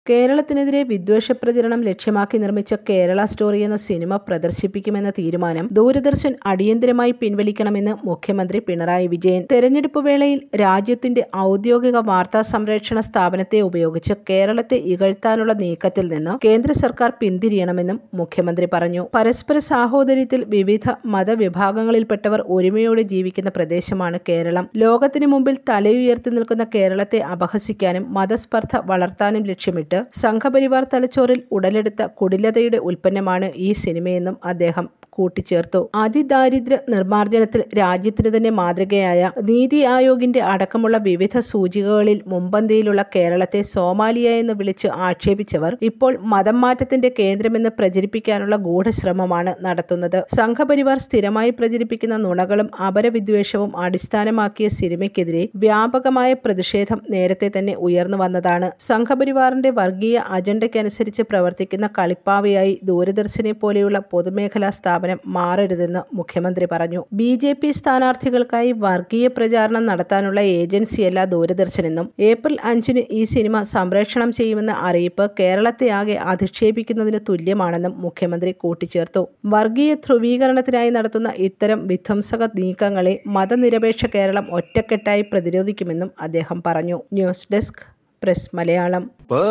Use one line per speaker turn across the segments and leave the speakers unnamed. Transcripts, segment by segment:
കേരളത്തിനെതിരെ വിദ്വേഷപ്രചരണം ലക്ഷ്യമാക്കി നിർമ്മിച്ച കേരള സ്റ്റോറി എന്ന സിനിമ പ്രദർശിപ്പിക്കുമെന്ന തീരുമാനം ദൂരദർശൻ അടിയന്തരമായി പിൻവലിക്കണമെന്ന് മുഖ്യമന്ത്രി പിണറായി വിജയൻ. തെരഞ്ഞെടുപ്പ് വേളയിൽ രാജ്യത്തിന്റെ ഔദ്യോഗിക വാർത്താ സംരക്ഷണ സ്ഥാപനത്തെ ഉപയോഗിച്ച് കേരളത്തെ ഇകഴ്ത്താനുള്ള നീക്കത്തിൽ നിന്ന് കേന്ദ്ര സർക്കാർ പിന്തിരിയണമെന്നും മുഖ്യമന്ത്രി പറഞ്ഞു. പരസ്പര സാഹോദര്യത്തിൽ വിവിധ മതവിഭാഗങ്ങളിൽപ്പെട്ടവർ ഒരുമയോടെ ജീവിക്കുന്ന പ്രദേശമാണ് കേരളം. ലോകത്തിനു മുമ്പിൽ തലയുയർത്തി നിൽക്കുന്ന കേരളത്തെ അപഹസിക്കാനും മതസ്പർദ്ധ വളർത്താനും ലക്ഷ്യമിട്ട് സംഘപരിവാർ തലച്ചോറിൽ ഉടലെടുത്ത കുടിലതയുടെ ഉൽപ്പന്നമാണ് ഈ സിനിമയെന്നും അദ്ദേഹം കൂട്ടിച്ചേർത്തു. അതിദാരിദ്ര്യ നിർമ്മാർജ്ജനത്തിൽ രാജ്യത്തിന് തന്നെ മാതൃകയായ നീതി ആയോഗിന്റെ അടക്കമുള്ള വിവിധ സൂചികകളിൽ മുൻപന്തിയിലുള്ള കേരളത്തെ സോമാലിയ എന്ന് വിളിച്ച് ആക്ഷേപിച്ചവർ ഇപ്പോൾ മതം മാറ്റത്തിന്റെ കേന്ദ്രമെന്ന് പ്രചരിപ്പിക്കാനുള്ള ഗൂഢശ്രമമാണ് നടത്തുന്നത്. സംഘപരിവാർ സ്ഥിരമായി പ്രചരിപ്പിക്കുന്ന നുണകളും അപരവിദ്വേഷവും അടിസ്ഥാനമാക്കിയ സിനിമയ്ക്കെതിരെ വ്യാപകമായ പ്രതിഷേധം നേരത്തെ തന്നെ ഉയർന്നു വന്നതാണ്. സംഘപരിവാറിന്റെ വർഗീയ അജണ്ടയ്ക്കനുസരിച്ച് പ്രവർത്തിക്കുന്ന കളിപ്പാവയായി ദൂരദർശനെ പോലെയുള്ള പൊതുമേഖലാ സ്ഥാപനം മാറരുതെന്ന് മുഖ്യമന്ത്രി പറഞ്ഞു. BJP സ്ഥാനാർത്ഥികൾക്കായി വർഗീയ പ്രചാരണം നടത്താനുള്ള ഏജൻസിയല്ല ദൂരദർശനെന്നും ഏപ്രിൽ 5-ന് ഈ സിനിമ സംപ്രേഷണം ചെയ്യുമെന്ന അറിയിപ്പ് കേരളത്തെയാകെ അധിക്ഷേപിക്കുന്നതിന് തുല്യമാണെന്നും മുഖ്യമന്ത്രി കൂട്ടിച്ചേർത്തു. വർഗീയ ധ്രുവീകരണത്തിനായി നടത്തുന്ന ഇത്തരം വിധ്വംസക നീക്കങ്ങളെ മതനിരപേക്ഷ കേരളം ഒറ്റക്കെട്ടായി പ്രതിരോധിക്കുമെന്നും അദ്ദേഹം പറഞ്ഞു. News desk press Malayalam.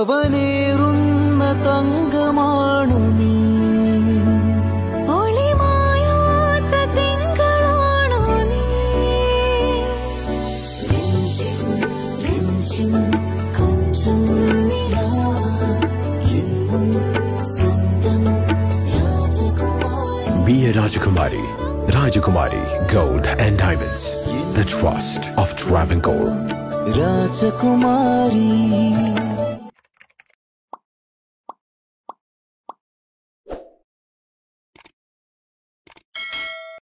Be a Rajakumari. Rajakumari Gold and Diamonds. The trust of Travancore.
Rajakumari.